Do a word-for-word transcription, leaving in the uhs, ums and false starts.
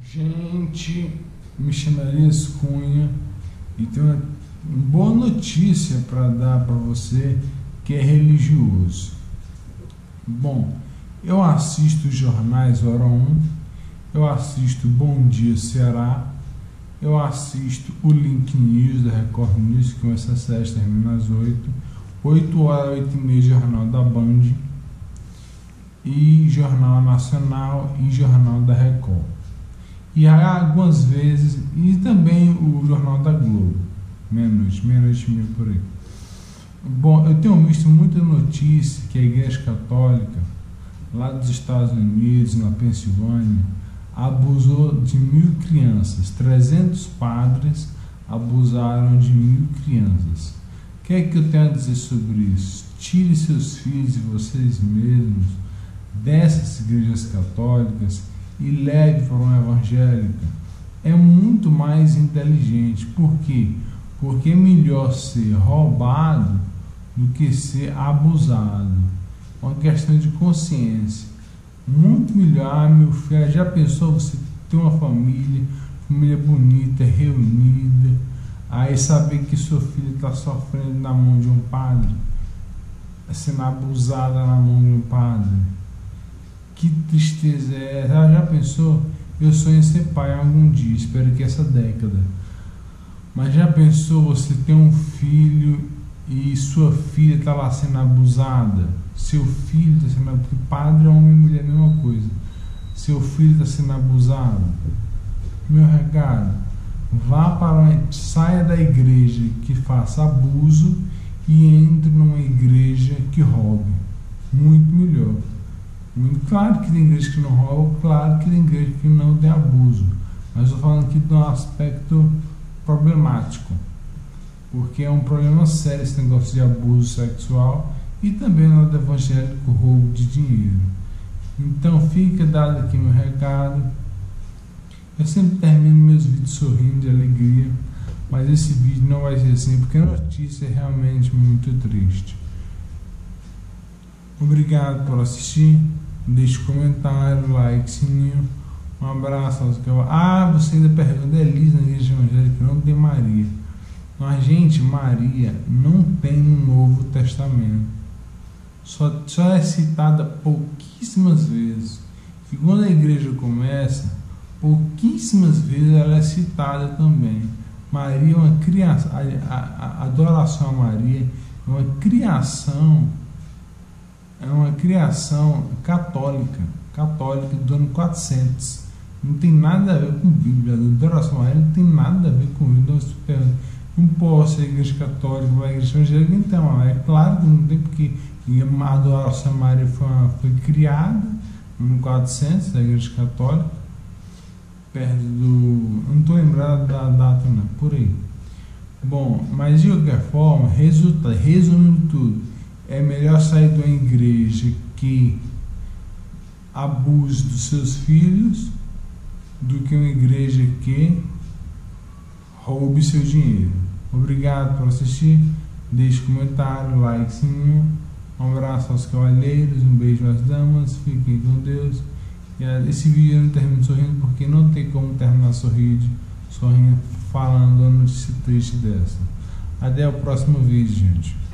Gente, me chamo Elias Cunha e tenho uma boa notícia para dar para você que é religioso. Bom, eu assisto os jornais Hora um, eu assisto Bom Dia Ceará, eu assisto o Link News da Record News, que começa às sete, termina às oito, oito horas, oito e meia, Jornal da Band, e Jornal Nacional e Jornal da Record. E algumas vezes, e também o Jornal da Globo, meia-noite, meia-noite e meia por aí. Bom, eu tenho visto muita notícia que a Igreja Católica, lá dos Estados Unidos, na Pensilvânia, abusou de mil crianças. trezentos padres abusaram de mil crianças. O que é que eu tenho a dizer sobre isso? Tire seus filhos e vocês mesmos dessas igrejas católicas e leve para uma evangélica. É muito mais inteligente. Por quê? Porque é melhor ser roubado do que ser abusado. É uma questão de consciência. Muito melhor. Ah, meu filho, já pensou você ter uma família, família bonita, reunida, aí saber que seu filho está sofrendo na mão de um padre, sendo abusada na mão de um padre? Que tristeza é essa? Já, já pensou? Eu sonho em ser pai algum dia, espero que essa década. Mas já pensou você ter um filho e sua filha está lá sendo abusada? Seu filho está sendo abusado, porque padre, homem e mulher é a mesma coisa. Seu filho está sendo abusado. Meu recado, vá para uma, saia da igreja que faça abuso e entre numa igreja que roube. Muito melhor. Claro que tem igreja que não rouba, claro que tem igreja que não tem abuso, mas estou falando aqui de um aspecto problemático, porque é um problema sério esse negócio de abuso sexual e também no lado evangélico, roubo de dinheiro. Então fica dado aqui meu recado. Eu sempre termino meus vídeos sorrindo de alegria, mas esse vídeo não vai ser assim, porque a notícia é realmente muito triste. Obrigado por assistir. Deixe comentário, like, sininho. Um abraço. Ah, você ainda pergunta, é Elis na igreja evangélica? Não tem Maria. Mas, gente, Maria não tem no Novo Testamento. Só, só é citada pouquíssimas vezes. E quando a igreja começa, pouquíssimas vezes ela é citada também. Maria é uma criação. A, a, a adoração a Maria é uma criação. É uma criação católica, católica do ano quatrocentos. Não tem nada a ver com Bíblia. A adoração a Maria não tem nada a ver com Bíblia. Não posso ser igreja católica, a igreja evangélica, então. É claro que não tem, porque a adoração a Maria foi, uma, foi criada no ano quatrocentos, da igreja católica, perto do. Não estou lembrado da data, não, por aí. Bom, mas de qualquer forma, resulta, resumindo tudo, é melhor sair de uma igreja que abuse dos seus filhos do que uma igreja que roube seu dinheiro. Obrigado por assistir. Deixe comentário, like, sininho. Um abraço aos cavalheiros, um beijo às damas. Fiquem com Deus. E esse vídeo eu não termino sorrindo porque não tem como terminar sorrindo, sorrindo falando uma notícia triste dessa. Até o próximo vídeo, gente.